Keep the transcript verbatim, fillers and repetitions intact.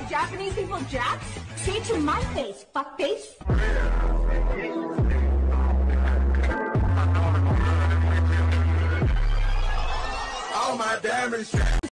call Japanese people japs? Say it to my face, fuckface. All my diamonds.